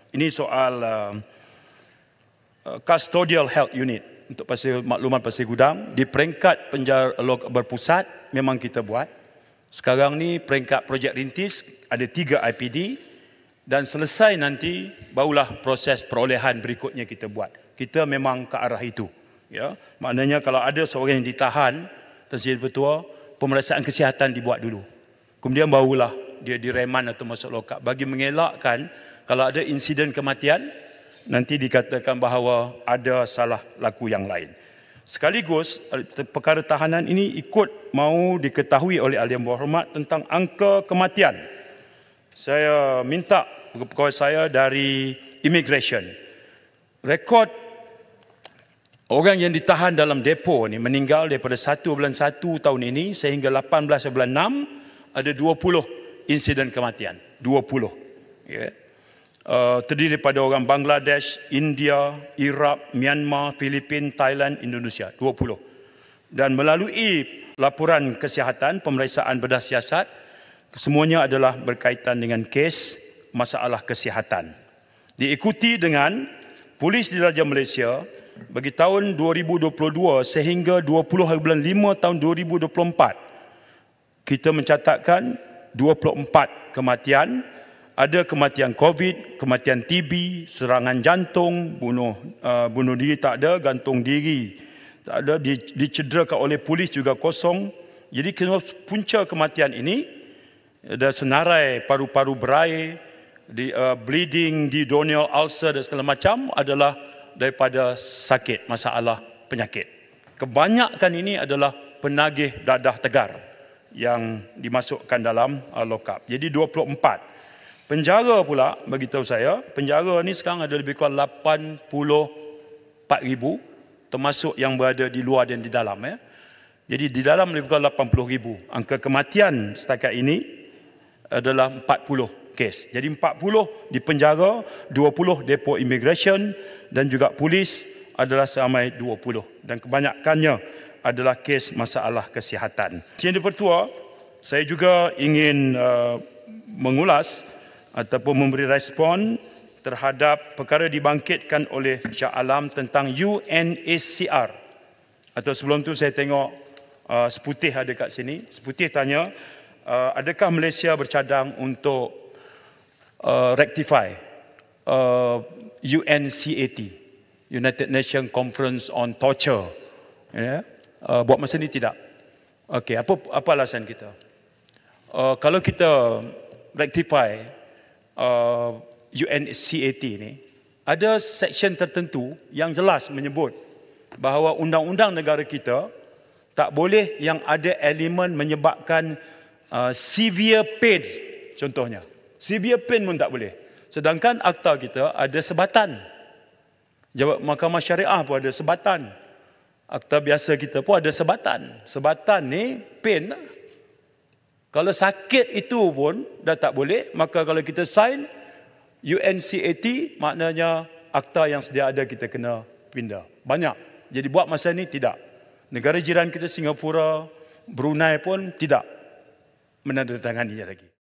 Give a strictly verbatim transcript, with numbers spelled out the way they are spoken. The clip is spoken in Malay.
Ini soal uh, uh, custodial health unit untuk pasal makluman pasal gudang. Di peringkat penjara berpusat memang kita buat. Sekarang ni peringkat projek rintis ada tiga I P D dan selesai nanti barulah proses perolehan berikutnya kita buat. Kita memang ke arah itu. Ya, maknanya kalau ada seorang yang ditahan, Tuan Sri Ketua, pemeriksaan kesihatan dibuat dulu. Kemudian barulah dia direman atau masuk lokap bagi mengelakkan kalau ada insiden kematian nanti dikatakan bahawa ada salah laku yang lain. Sekaligus perkara tahanan ini ikut mahu diketahui oleh ahli yang berhormat tentang angka kematian. Saya minta pegawai saya dari immigration, rekod orang yang ditahan dalam depo ni meninggal daripada satu bulan satu tahun ini sehingga lapan belas bulan enam ada dua puluh insiden kematian. dua puluh. Ya. Uh, terdiri daripada orang Bangladesh, India, Iraq, Myanmar, Filipina, Thailand, Indonesia. dua puluh. Dan melalui laporan kesihatan, pemeriksaan bedah siasat, semuanya adalah berkaitan dengan kes masalah kesihatan. Diikuti dengan Polis Diraja Malaysia bagi tahun dua ribu dua puluh dua sehingga dua puluh hari bulan lima tahun dua ribu dua puluh empat, kita mencatatkan dua puluh empat kematian. Ada kematian COVID, kematian T B, serangan jantung, bunuh uh, bunuh diri tak ada, gantung diri tak ada, di, dicederakan oleh polis juga kosong. Jadi punca kematian ini ada senarai paru-paru berair, di, uh, bleeding, duodenal ulcer dan segala macam adalah daripada sakit, masalah penyakit. Kebanyakan ini adalah penagih dadah tegar yang dimasukkan dalam uh, lokap. Jadi dua puluh empat. Penjara pula, bagi tahu saya, penjara ni sekarang ada lebih kurang lapan puluh empat ribu, termasuk yang berada di luar dan di dalam. Ya. Jadi di dalam lebih kurang lapan puluh ribu. Angka kematian setakat ini adalah empat puluh kes. Jadi empat puluh di penjara, dua puluh depo immigration dan juga polis adalah seramai dua puluh. Dan kebanyakannya adalah kes masalah kesihatan. Yang Pertua, saya juga ingin uh, mengulas ataupun memberi respon terhadap perkara dibangkitkan oleh Shah Alam tentang U N H C R. Atau sebelum tu saya tengok uh, Seputih ada kat sini. Seputih tanya, uh, adakah Malaysia bercadang untuk uh, rectify uh, U N C A T, United Nations Conference on Torture? Yeah. Uh, buat masa ni tidak. Okey, apa apa alasan kita? Uh, kalau kita rectify Uh, U N C A T ni, ada seksyen tertentu yang jelas menyebut bahawa undang-undang negara kita tak boleh yang ada elemen menyebabkan uh, severe pain, contohnya. Severe pain pun tak boleh. Sedangkan akta kita ada sebatan. Jawab Mahkamah Syariah pun ada sebatan. Akta biasa kita pun ada sebatan. Sebatan ni pain lah. Kalau sakit itu pun dah tak boleh, maka kalau kita sign U N C A T, maknanya akta yang sedia ada kita kena pindah. Banyak. Jadi buat masa ni tidak. Negara jiran kita Singapura, Brunei pun tidak menandatangani lagi.